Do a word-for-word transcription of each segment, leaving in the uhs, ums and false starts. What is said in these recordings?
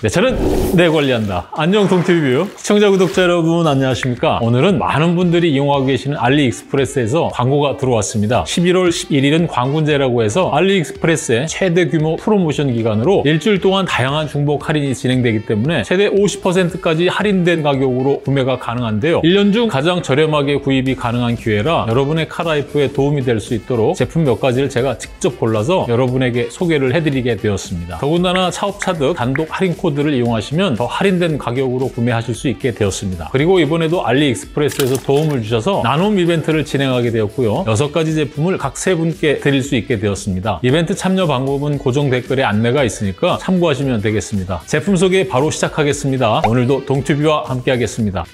네, 저는 내 관리한다. 안녕 동티뷰 시청자 구독자 여러분 안녕하십니까? 오늘은 많은 분들이 이용하고 계시는 알리익스프레스에서 광고가 들어왔습니다. 십일월 십일일은 광군제라고 해서 알리익스프레스의 최대 규모 프로모션 기간으로 일주일 동안 다양한 중복 할인이 진행되기 때문에 최대 오십 퍼센트까지 할인된 가격으로 구매가 가능한데요. 일 년 중 가장 저렴하게 구입이 가능한 기회라 여러분의 카라이프에 도움이 될 수 있도록 제품 몇 가지를 제가 직접 골라서 여러분에게 소개를 해드리게 되었습니다. 더군다나 차업차득 단독 할인 코드를 이용하시면 더 할인된 가격으로 구매하실 수 있게 되었습니다. 그리고 이번에도 알리익스프레스에서 도움을 주셔서 나눔 이벤트를 진행하게 되었고요. 여섯 가지 제품을 각 세 분께 드릴 수 있게 되었습니다. 이벤트 참여 방법은 고정 댓글에 안내가 있으니까 참고하시면 되겠습니다. 제품 소개 바로 시작하겠습니다. 오늘도 동튜브와 함께 하겠습니다.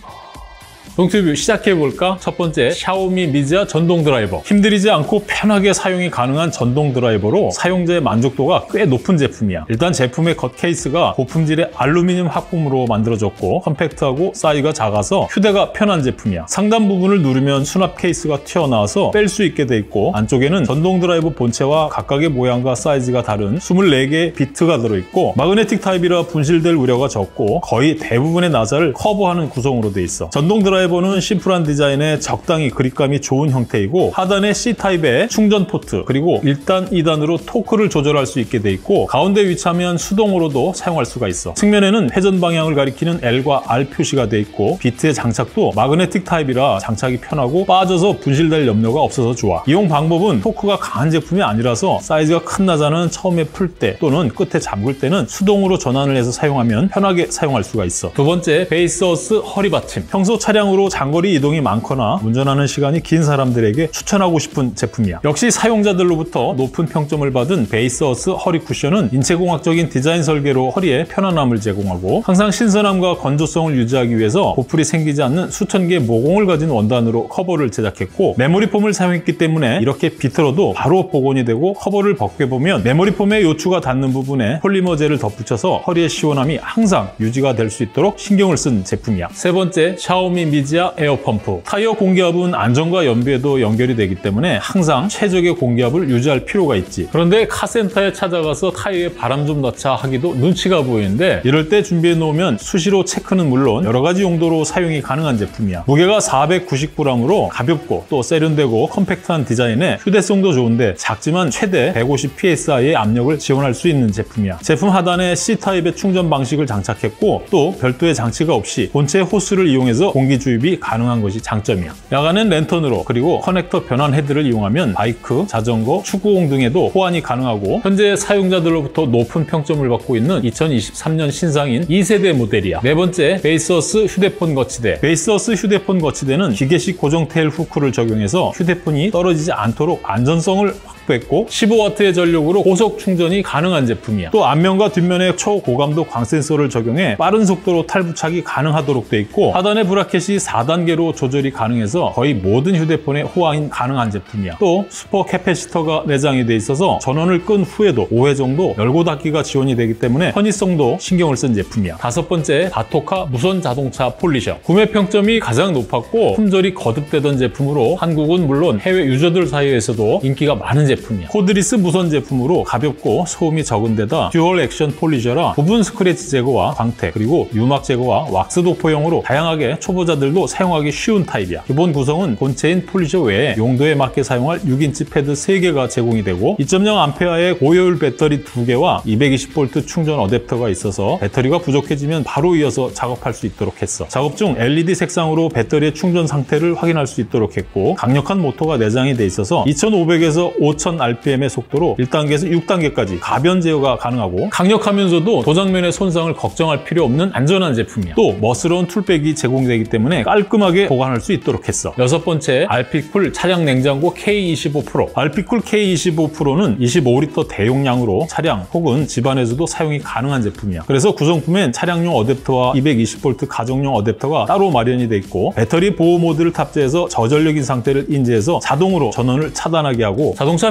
동튜브 시작해볼까? 첫 번째, 샤오미 미지아 전동 드라이버. 힘들이지 않고 편하게 사용이 가능한 전동 드라이버로 사용자의 만족도가 꽤 높은 제품이야. 일단 제품의 겉 케이스가 고품질의 알루미늄 합금으로 만들어졌고 컴팩트하고 사이즈가 작아서 휴대가 편한 제품이야. 상단 부분을 누르면 수납 케이스가 튀어나와서 뺄 수 있게 돼 있고 안쪽에는 전동 드라이버 본체와 각각의 모양과 사이즈가 다른 이십사 개의 비트가 들어있고 마그네틱 타입이라 분실될 우려가 적고 거의 대부분의 나사를 커버하는 구성으로 돼 있어. 전동 드라이버 드라이버는 심플한 디자인에 적당히 그립감이 좋은 형태이고 하단에 C타입의 충전 포트 그리고 일 단, 이 단으로 토크를 조절할 수 있게 돼 있고 가운데 위치하면 수동으로도 사용할 수가 있어. 측면에는 회전 방향을 가리키는 L과 R 표시가 돼 있고 비트의 장착도 마그네틱 타입이라 장착이 편하고 빠져서 분실될 염려가 없어서 좋아. 이용 방법은 토크가 강한 제품이 아니라서 사이즈가 큰 나사는 처음에 풀 때 또는 끝에 잠글 때는 수동으로 전환을 해서 사용하면 편하게 사용할 수가 있어. 두 번째, 베이스어스 허리 받침. 평소 차량으로 장거리 이동이 많거나 운전하는 시간이 긴 사람들에게 추천하고 싶은 제품이야. 역시 사용자들로부터 높은 평점을 받은 베이스어스 허리 쿠션은 인체공학적인 디자인 설계로 허리에 편안함을 제공하고 항상 신선함과 건조성을 유지하기 위해서 보풀이 생기지 않는 수천 개의 모공을 가진 원단으로 커버를 제작했고 메모리 폼을 사용했기 때문에 이렇게 비틀어도 바로 복원이 되고 커버를 벗겨보면 메모리 폼의 요추가 닿는 부분에 폴리머 젤을 덧붙여서 허리의 시원함이 항상 유지가 될 수 있도록 신경을 쓴 제품이야. 세 번째, 샤오미 미 미지아 에어펌프. 타이어 공기압은 안전과 연비에도 연결이 되기 때문에 항상 최적의 공기압을 유지할 필요가 있지. 그런데 카센터에 찾아가서 타이어에 바람 좀 넣자 하기도 눈치가 보이는데 이럴 때 준비해 놓으면 수시로 체크는 물론 여러 가지 용도로 사용이 가능한 제품이야. 무게가 사백구십 그램으로 가볍고 또 세련되고 컴팩트한 디자인에 휴대성도 좋은데 작지만 최대 백오십 피에스아이의 압력을 지원할 수 있는 제품이야. 제품 하단에 C타입의 충전 방식을 장착했고 또 별도의 장치가 없이 본체 호스를 이용해서 공기 주입 이 가능한 것이 장점이야. 야간엔 랜턴으로 그리고 커넥터 변환 헤드를 이용하면 바이크, 자전거, 축구공 등에도 호환이 가능하고 현재 사용자들로부터 높은 평점을 받고 있는 이천이십삼 년 신상인 이 세대 모델이야. 네 번째, 베이스어스 휴대폰 거치대. 베이스어스 휴대폰 거치대는 기계식 고정 테일 후크를 적용해서 휴대폰이 떨어지지 않도록 안전성을 확보했고 십오 와트의 전력으로 고속 충전이 가능한 제품이야. 또 앞면과 뒷면에 초고감도 광 센서를 적용해 빠른 속도로 탈부착이 가능하도록 돼 있고 하단의 브라켓이 사 단계로 조절이 가능해서 거의 모든 휴대폰에 호환이 가능한 제품이야. 또 슈퍼 캐패시터가 내장이 돼 있어서 전원을 끈 후에도 오 회 정도 열고 닫기가 지원이 되기 때문에 편의성도 신경을 쓴 제품이야. 다섯 번째, 다토카 무선 자동차 폴리셔. 구매 평점이 가장 높았고 품절이 거듭되던 제품으로 한국은 물론 해외 유저들 사이에서도 인기가 많은 제품이야. 코드리스 무선 제품으로 가볍고 소음이 적은 데다 듀얼 액션 폴리셔라 부분 스크래치 제거와 광택 그리고 유막 제거와 왁스 도포용으로 다양하게 초보자들도 사용하기 쉬운 타입이야. 기본 구성은 본체인 폴리셔 외에 용도에 맞게 사용할 육 인치 패드 세 개가 제공이 되고 이 점 영 암페어의 고효율 배터리 두 개와 이백이십 볼트 충전 어댑터가 있어서 배터리가 부족해지면 바로 이어서 작업할 수 있도록 했어. 작업 중 엘이디 색상으로 배터리의 충전 상태를 확인할 수 있도록 했고 강력한 모터가 내장이 돼 있어서 이천오백에서 오천 알피엠의 속도로 일 단계에서 육 단계까지 가변 제어가 가능하고 강력하면서도 도장면의 손상을 걱정할 필요 없는 안전한 제품이야. 또 멋스러운 툴백이 제공되기 때문에 깔끔하게 보관할 수 있도록 했어. 여섯 번째, 알피쿨 차량 냉장고 케이 이십오 프로. 알피쿨 케이 이십오 프로는 이십오 리터 대용량으로 차량 혹은 집안에서도 사용이 가능한 제품이야. 그래서 구성품엔 차량용 어댑터와 이백이십 볼트 가정용 어댑터가 따로 마련이 돼 있고 배터리 보호 모드를 탑재해서 저전력인 상태를 인지해서 자동으로 전원을 차단하게 하고 자동차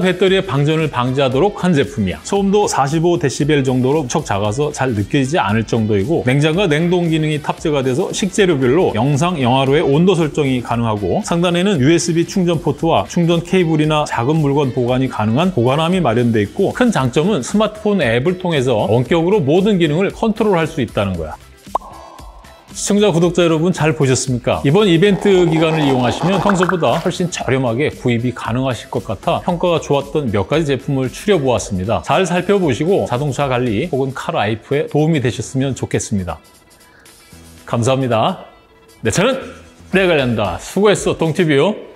배터리의 방전을 방지하도록 한 제품이야. 소음도 사십오 데시벨 정도로 무척 작아서 잘 느껴지지 않을 정도이고 냉장과 냉동 기능이 탑재가 돼서 식재료별로 영상, 영화로의 온도 설정이 가능하고 상단에는 유에스비 충전 포트와 충전 케이블이나 작은 물건 보관이 가능한 보관함이 마련되어 있고 큰 장점은 스마트폰 앱을 통해서 원격으로 모든 기능을 컨트롤할 수 있다는 거야. 시청자, 구독자 여러분 잘 보셨습니까? 이번 이벤트 기간을 이용하시면 평소보다 훨씬 저렴하게 구입이 가능하실 것 같아 평가가 좋았던 몇 가지 제품을 추려보았습니다. 잘 살펴보시고 자동차 관리 혹은 카라이프에 도움이 되셨으면 좋겠습니다. 감사합니다. 내 차는 내가 관리한다. 수고했어, 동티뷰.